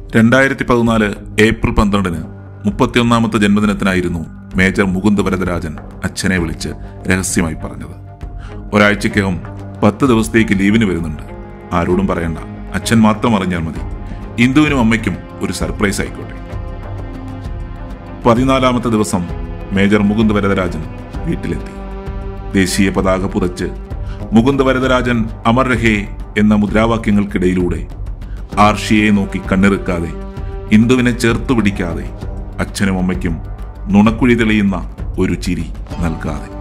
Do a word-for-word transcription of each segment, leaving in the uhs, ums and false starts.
രണ്ടായിരത്തി പതിനാല് ഏപ്രിൽ പന്ത്രണ്ടിന് മുപ്പത്തിയൊന്നാമത്തെ ജന്മദിനത്തിനായിരുന്നു മേജർ മുകുന്ദ് വരദരാജൻ അച്ഛനെ വിളിച്ച് രഹസ്യമായി പറഞ്ഞത്. ഒരാഴ്ചക്കകം പത്ത് ദിവസത്തേക്ക് ലീവിന് വരുന്നുണ്ട്. ആരോടും പറയണ്ട, അച്ഛൻ മാത്രം അറിഞ്ഞാൽ മതി. ഇന്ദുവിനും അമ്മയ്ക്കും ഒരു സർപ്രൈസ് ആയിക്കോട്ടെ. പതിനാലാമത്തെ ദിവസം മേജർ മുകുന്ദ് വരദരാജൻ വീട്ടിലെത്തി. ദേശീയ പതാക പുതച്ച് മുകുന്ദ് വരദരാജൻ അമർ രഹേ എന്ന മുദ്രാവാക്യങ്ങൾക്കിടയിലൂടെ ആർഷിയെ നോക്കി കണ്ണിറുക്കാതെ, ഇന്ദുവിനെ ചേർത്തു പിടിക്കാതെ, അച്ഛനും അമ്മയ്ക്കും നുണക്കുഴി തെളിയുന്ന ഒരു ചിരി നൽകാതെ.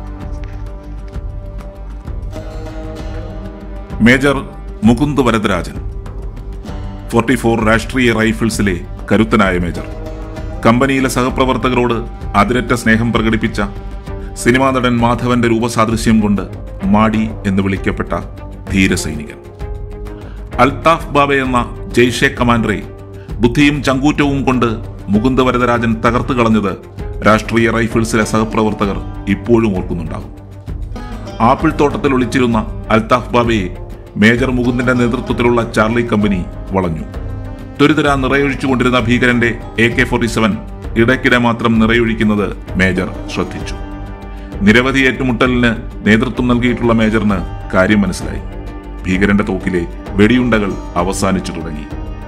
Major Mukund Varadarajan forty four Rashtriya റൈഫിൾസിലെ കരുത്തനായ മേജർ. കമ്പനിയിലെ സഹപ്രവർത്തകരോട് അതിരറ്റ സ്നേഹം പ്രകടിപ്പിച്ച സിനിമാ നടൻ മാധവന്റെ രൂപസാദൃശ്യം കൊണ്ട് മാടി എന്ന് വിളിക്കപ്പെട്ട ധീരസൈനികൻ. അൽത്താഫ് ബാബെ എന്ന ജയ്ഷെ കമാൻഡറെ ബുദ്ധിയും ചങ്കൂറ്റവും കൊണ്ട് മുകുന്ദ് വരദരാജൻ തകർത്തു കളഞ്ഞത് രാഷ്ട്രീയ റൈഫിൾസിലെ സഹപ്രവർത്തകർ ഇപ്പോഴും ഓർക്കുന്നുണ്ടാകും. ആപ്പിൾ തോട്ടത്തിൽ ഒളിച്ചിരുന്ന അൽത്താഫ് ബാബയെ മേജർ മുകുന്ദിന്റെ നേതൃത്വത്തിലുള്ള ചാർലി കമ്പനി വളഞ്ഞു. തുരിതുരാ നിറയൊഴിച്ചുകൊണ്ടിരുന്ന ഭീകരന്റെ എ കെ ഫോർട്ടി സെവൻ ഇടയ്ക്കിടെ മാത്രം നിറയൊഴിക്കുന്നത് മേജർ ശ്രദ്ധിച്ചു. നിരവധി ഏറ്റുമുട്ടലിന് നേതൃത്വം നൽകിയിട്ടുള്ള മേജറിന് കാര്യം മനസ്സിലായി. ഭീകരന്റെ തോക്കിലെ വെടിയുണ്ടകൾ അവസാനിച്ചു തുടങ്ങി.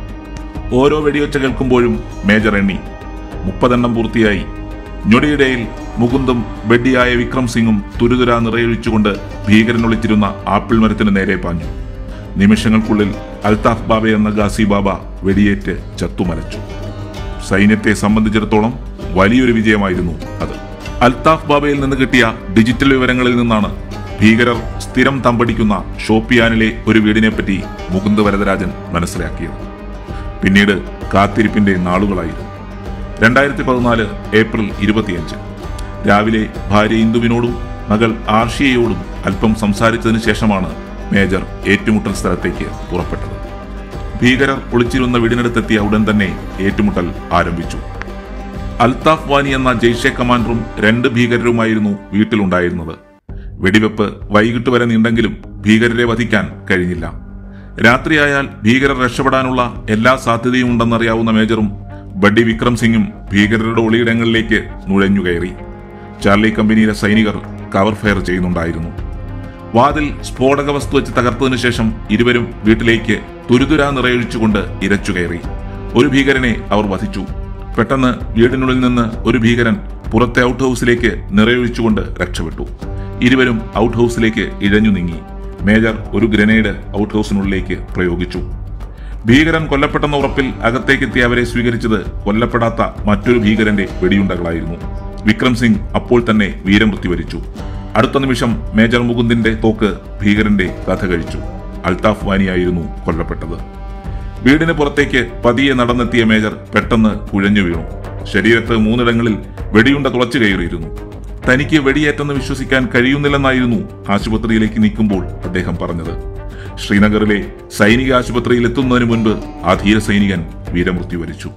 ഓരോ വെടിയൊച്ച കേൾക്കുമ്പോഴും മേജർ എണ്ണി. മുപ്പതെണ്ണം പൂർത്തിയായി. ഞൊടിയിടയിൽ മുകുന്ദും ബെഡ്ഡിയായ വിക്രം സിംഗും തുരുതുരാ നിറയൊഴിച്ചുകൊണ്ട് ഭീകരനൊളിച്ചിരുന്ന ആപ്പിൾ മരത്തിന് നേരെ പാഞ്ഞു. നിമിഷങ്ങൾക്കുള്ളിൽ അൽത്താഫ് ബാബ എന്ന ഗാസി ബാബ വെടിയേറ്റ് ചത്തുമലച്ചു. സൈന്യത്തെ സംബന്ധിച്ചിടത്തോളം വലിയൊരു വിജയമായിരുന്നു അത്. അൽത്താഫ് ബാബയിൽ നിന്ന് കിട്ടിയ ഡിജിറ്റൽ വിവരങ്ങളിൽ നിന്നാണ് ഭീകരർ സ്ഥിരം തമ്പടിക്കുന്ന ഷോപ്പിയാനിലെ ഒരു വീടിനെപ്പറ്റി മുകുന്ദ് വരദരാജൻ മനസ്സിലാക്കിയത്. പിന്നീട് കാത്തിരിപ്പിന്റെ നാളുകളായിരുന്നു. രണ്ടായിരത്തി പതിനാല് ഏപ്രിൽ ഇരുപത്തിയഞ്ച് രാവിലെ ഭാര്യ ഇന്ദുവിനോടും മകൾ ആർഷിയയോടും അല്പം സംസാരിച്ചതിന് ശേഷമാണ് മേജർ ഏറ്റുമുട്ടൽ സ്ഥലത്തേക്ക് പുറപ്പെട്ടത്. ഭീകരർ ഒളിച്ചിരുന്ന വീടിനടുത്തെത്തിയ ഉടൻ തന്നെ ഏറ്റുമുട്ടൽ ആരംഭിച്ചു. അൽത്താഫ് വാനി എന്ന ജയ്ഷെ കമാൻഡറും രണ്ട് ഭീകരരുമായിരുന്നു വീട്ടിലുണ്ടായിരുന്നത്. വെടിവെപ്പ് വൈകിട്ട് വരെ നീണ്ടെങ്കിലും ഭീകരരെ വധിക്കാൻ കഴിഞ്ഞില്ല. രാത്രിയായാൽ ഭീകരർ രക്ഷപ്പെടാനുള്ള എല്ലാ സാധ്യതയും ഉണ്ടെന്നറിയാവുന്ന മേജറും ബഡ്ഡി വിക്രം സിംഗും ഭീകരരുടെ ഒളിയിടങ്ങളിലേക്ക് നുഴഞ്ഞുകയറി. ചാർലി കമ്പനിയിലെ സൈനികർ കവർ ഫയർ ചെയ്യുന്നുണ്ടായിരുന്നു. വാതിൽ സ്ഫോടക വസ്തു വെച്ച് തകർത്തതിനു ശേഷം ഇരുവരും വീട്ടിലേക്ക് തുരുതുരാ നിറയൊഴിച്ചുകൊണ്ട് ഇരച്ചുകയറി. ഒരു ഭീകരനെ അവർ വധിച്ചു. പെട്ടെന്ന് വീടിനുള്ളിൽ നിന്ന് ഒരു ഭീകരൻ പുറത്തെ ഔട്ട് ഹൗസിലേക്ക് നിറയൊഴിച്ചുകൊണ്ട് രക്ഷപ്പെട്ടു. ഇരുവരും ഔട്ട് ഹൗസിലേക്ക് ഇഴഞ്ഞു നീങ്ങി. മേജർ ഒരു ഗ്രനേഡ് ഔട്ട് ഹൗസിനുള്ളിലേക്ക് പ്രയോഗിച്ചു. ഭീകരൻ കൊല്ലപ്പെട്ടെന്ന ഉറപ്പിൽ അകത്തേക്കെത്തിയ അവരെ സ്വീകരിച്ചത് കൊല്ലപ്പെടാത്ത മറ്റൊരു ഭീകരന്റെ വെടിയുണ്ടകളായിരുന്നു. വിക്രം സിംഗ് അപ്പോൾ തന്നെ വീരമൃത്യു വരിച്ചു. അടുത്ത നിമിഷം മേജർ മുകുന്ദിന്റെ തോക്ക് ഭീകരന്റെ കഥ കഴിച്ചു. അൽത്താഫ് വാനിയായിരുന്നു കൊല്ലപ്പെട്ടത്. വീടിന് പുറത്തേക്ക് പതിയെ നടന്നെത്തിയ മേജർ പെട്ടെന്ന് കുഴഞ്ഞു വീണു. ശരീരത്ത് മൂന്നിടങ്ങളിൽ വെടിയുണ്ട തുളച്ചു കയറിയിരുന്നു. തനിക്ക് വെടിയേറ്റെന്ന് വിശ്വസിക്കാൻ കഴിയുന്നില്ലെന്നായിരുന്നു ആശുപത്രിയിലേക്ക് നീക്കുമ്പോൾ അദ്ദേഹം പറഞ്ഞത്. ശ്രീനഗറിലെ സൈനിക ആശുപത്രിയിൽ എത്തുന്നതിന് മുൻപ് ആ ധീര സൈനികൻ വീരമൃത്യു വരിച്ചു.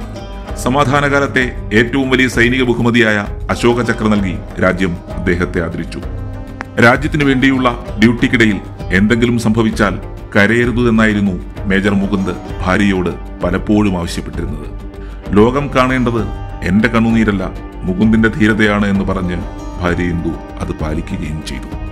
സമാധാനകാലത്തെ ഏറ്റവും വലിയ സൈനിക ബഹുമതിയായ അശോക ചക്ര നൽകി രാജ്യം അദ്ദേഹത്തെ ആദരിച്ചു. രാജ്യത്തിനു വേണ്ടിയുള്ള ഡ്യൂട്ടിക്കിടയിൽ എന്തെങ്കിലും സംഭവിച്ചാൽ കരയരുതെന്നായിരുന്നു മേജർ മുകുന്ദ് ഭാര്യയോട് പലപ്പോഴും ആവശ്യപ്പെട്ടിരുന്നത്. ലോകം കാണേണ്ടത് എന്റെ കണ്ണുനീരല്ല, മുകുന്ദിന്റെ ധീരതയാണ് എന്ന് പറഞ്ഞ് ഭാര്യ ഇന്ദു അത് പാലിക്കുകയും ചെയ്തു.